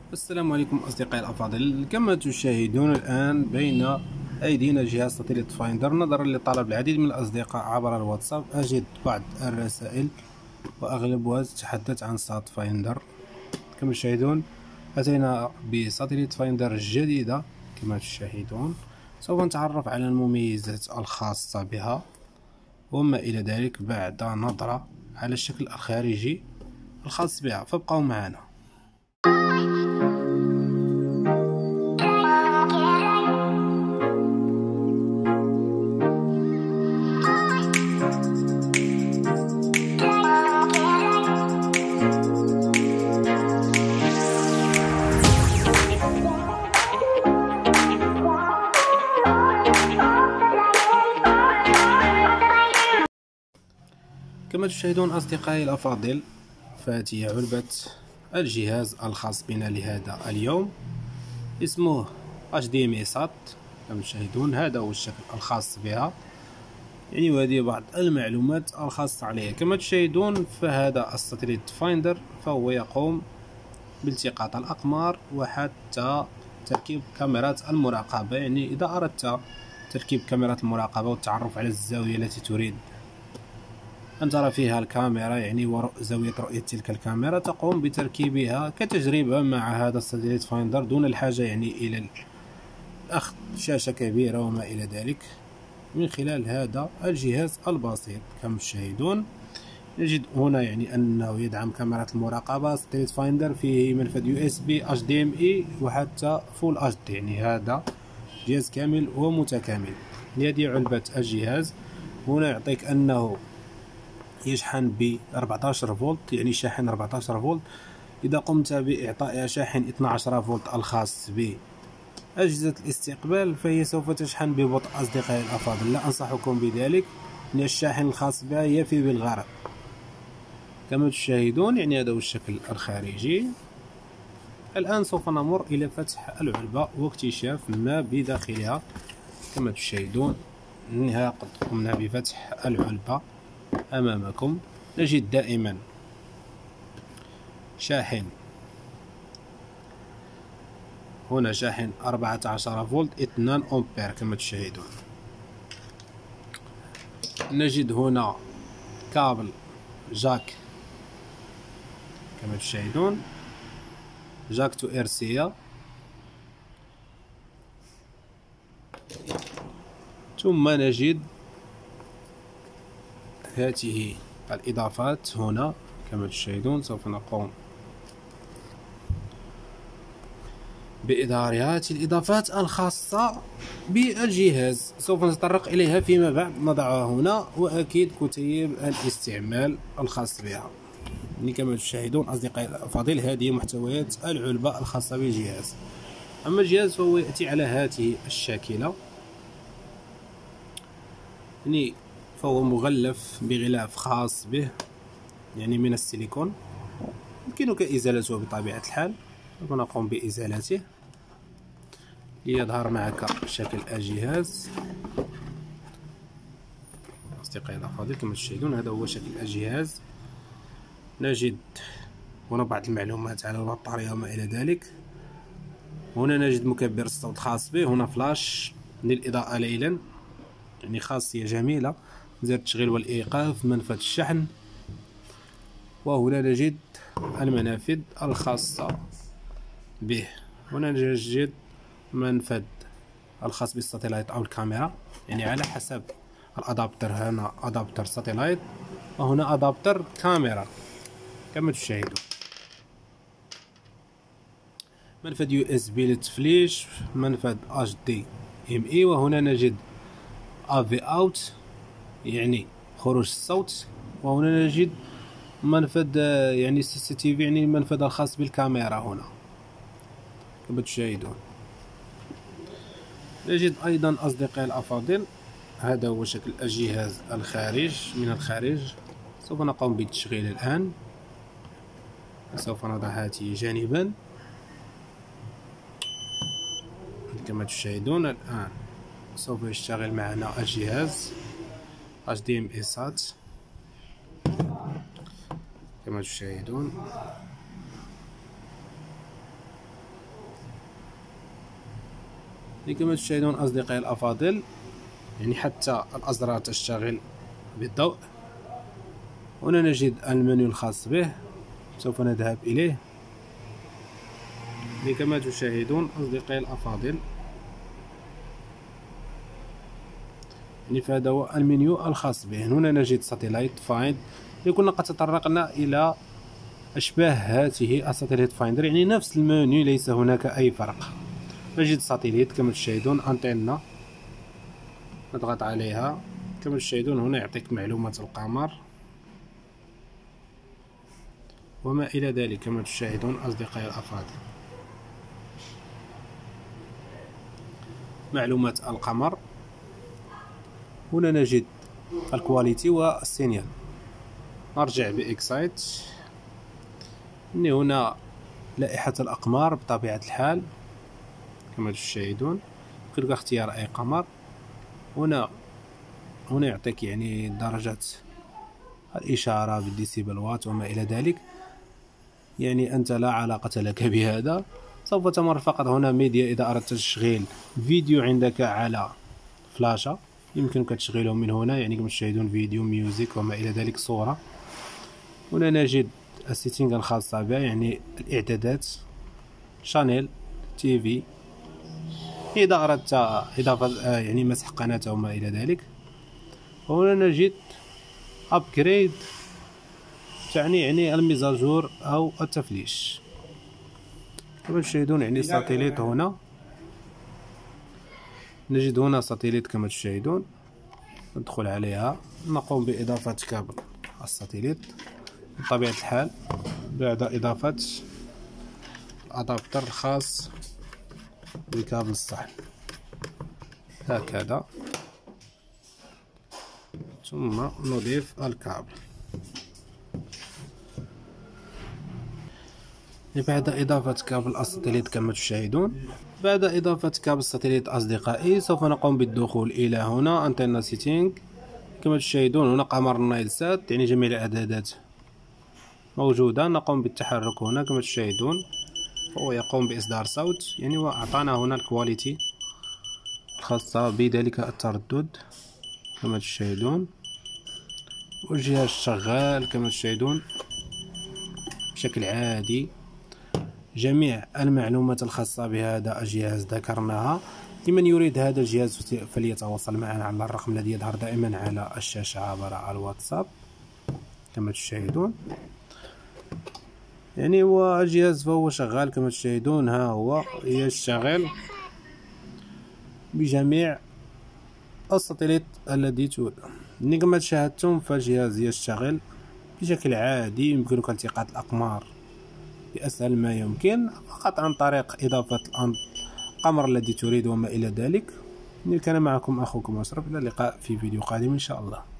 السلام عليكم أصدقائي الأفاضل. كما تشاهدون الآن بين أيدينا جهاز ساتيليت فايندر. نظرا لطلب العديد من الأصدقاء عبر الواتساب أجد بعض الرسائل وأغلبها تتحدث عن سات فايندر. كما تشاهدون أتينا بساتيليت فايندر جديدة. كما تشاهدون سوف نتعرف على المميزات الخاصة بها وما إلى ذلك بعد نظرة على الشكل الخارجي الخاص بها، فابقوا معنا. كما تشاهدون أصدقائي الأفاضل، فهذه علبة الجهاز الخاص بنا لهذا اليوم، اسمه HDMI SAT. كما تشاهدون هذا هو الشكل الخاص بها، وهذه بعض المعلومات الخاصة عليها. كما تشاهدون فهذا الساتليت فايندر فهو يقوم بالتقاط الأقمار وحتى تركيب كاميرات المراقبة. إذا أردت تركيب كاميرات المراقبة والتعرف على الزاوية التي تريد أن ترى فيها الكاميرا، وزاوية رؤية تلك الكاميرا، تقوم بتركيبها كتجربة مع هذا الساتليت فايندر دون الحاجة إلى أخذ شاشة كبيرة وما إلى ذلك من خلال هذا الجهاز البسيط. كما تشاهدون نجد هنا أنه يدعم كاميرات المراقبة. ساتليت فايندر فيه منفذ USB HDMI وحتى فول HD، هذا جهاز كامل ومتكامل. هذه علبة الجهاز. هنا يعطيك أنه يشحن ب 14 فولت، شاحن 14 فولت. إذا قمت بإعطائها شاحن 12 فولت الخاص بأجهزة الاستقبال فهي سوف تشحن ببطء. أصدقائي الأفاضل، لا أنصحكم بذلك، لأن الشاحن الخاص بها يفي بالغرض. كما تشاهدون هذا هو الشكل الخارجي. الآن سوف نمر إلى فتح العلبة واكتشاف ما بداخلها. كما تشاهدون قد قمنا بفتح العلبة أمامكم. نجد دائما شاحن، هنا شاحن 14 فولت 2 أمبير. كما تشاهدون نجد هنا كابل جاك، كما تشاهدون جاك تو إرسية، ثم نجد هذه الإضافات هنا. كما تشاهدون سوف نقوم بإظهار هذه الإضافات الخاصة بالجهاز، سوف نتطرق إليها فيما بعد. نضعها هنا، وأكيد كتيب الاستعمال الخاص بها. كما تشاهدون أصدقائي الأفاضل هذه محتويات العلبة الخاصة بالجهاز. أما الجهاز فهو يأتي على هذه الشاكلة، فهو مغلف بغلاف خاص به من السيليكون. يمكنك إزالته بطبيعة الحال، ونقوم بإزالته ليظهر معك شكل الجهاز. أصدقائي الأفاضل كما تشاهدون هذا هو شكل الجهاز. نجد هنا بعض المعلومات على البطارية وما إلى ذلك. هنا نجد مكبر الصوت خاص به، هنا فلاش للإضاءة ليلا، خاصية جميلة، زر التشغيل والإيقاف، منفذ الشحن. وهنا نجد المنافذ الخاصة به. هنا نجد منفذ الخاص بالساتلايت أو الكاميرا، على حسب الأدابتر. هنا أدابتر ساتلايت وهنا أدابتر كاميرا. كما تشاهدون منفذ USB للتفليش، منفذ HDMI، وهنا نجد AV out خروج الصوت. وهنا نجد منفذ CCTV، المنفذ الخاص بالكاميرا. هنا كما تشاهدون نجد أيضا أصدقائي الأفاضل هذا هو شكل الجهاز من الخارج. سوف نقوم بالتشغيل الآن. سوف نضع هذه جانبا. كما تشاهدون الآن سوف يشتغل معنا الجهاز HDMI SAT. كما تشاهدون كما تشاهدون أصدقائي الأفاضل، يعني حتى الأزرار تشتغل بالضوء. هنا نجد المنيو الخاص به، سوف نذهب إليه. كما تشاهدون أصدقائي الأفاضل، يعني فهذا هو المنيو الخاص به. هنا نجد ساتلايت فايند، كنا قد تطرقنا إلى أشباه هذه الساتلايت فايندر، يعني نفس المنيو، ليس هناك أي فرق. نجد ساتلايت كما تشاهدون، أنتنة نضغط عليها. كما تشاهدون هنا يعطيك معلومات القمر وما إلى ذلك. كما تشاهدون أصدقائي الأفاضل، معلومات القمر. هنا نجد الكواليتي والسينيال. نرجع بإكسايت. هنا لائحة الأقمار بطبيعة الحال كما تشاهدون، يمكنك اختيار أي قمر. هنا يعطيك يعني درجات الإشارة بالديسيبل وات وما إلى ذلك، يعني أنت لا علاقة لك بهذا. سوف تمر فقط هنا ميديا. إذا أردت تشغيل فيديو عندك على فلاشة يمكنك تشغيله من هنا، يعني كما تشاهدون فيديو، ميوزك وما إلى ذلك، صورة. هنا نجد السيتينغ الخاصة بها، يعني الإعدادات، شانيل، تي في، إذا أردت إضافة يعني مسح قناة وما إلى ذلك. هنا نجد أبجريد، تعني يعني الميزاجور أو التفليش. كما تشاهدون يعني ساتيليت. هنا نجد هنا ساتيليت كما تشاهدون، ندخل عليها، نقوم بإضافة كابل الساتيليت بطبيعة الحال بعد إضافة الأدابتر الخاص بكابل الصحن هكذا، ثم نضيف الكابل. بعد إضافة كابل الساتيليت كما تشاهدون، بعد إضافة كابل الساتيليت أصدقائي سوف نقوم بالدخول إلى هنا أنتنا سيتينغ. كما تشاهدون هنا قمر النايل سات، يعني جميع الإعدادات موجودة. نقوم بالتحرك هنا كما تشاهدون، هو يقوم بإصدار صوت، يعني وأعطانا هنا الكواليتي الخاصة بذلك التردد كما تشاهدون. والجهاز شغال كما تشاهدون بشكل عادي. جميع المعلومات الخاصة بهذا الجهاز ذكرناها. لمن يريد هذا الجهاز فليتواصل معنا على الرقم الذي يظهر دائما على الشاشة عبر الواتساب كما تشاهدون. يعني هو الجهاز فهو شغال كما تشاهدون، ها هو يشتغل بجميع الساتلايت الذي تريد. كما شاهدتم فالجهاز يشتغل بشكل عادي، يمكنك التقاط الأقمار بأسهل ما يمكن، فقط عن طريق إضافة القمر الذي تريد وما إلى ذلك. كان معكم أخوكم أشرف، إلى اللقاء في فيديو قادم إن شاء الله.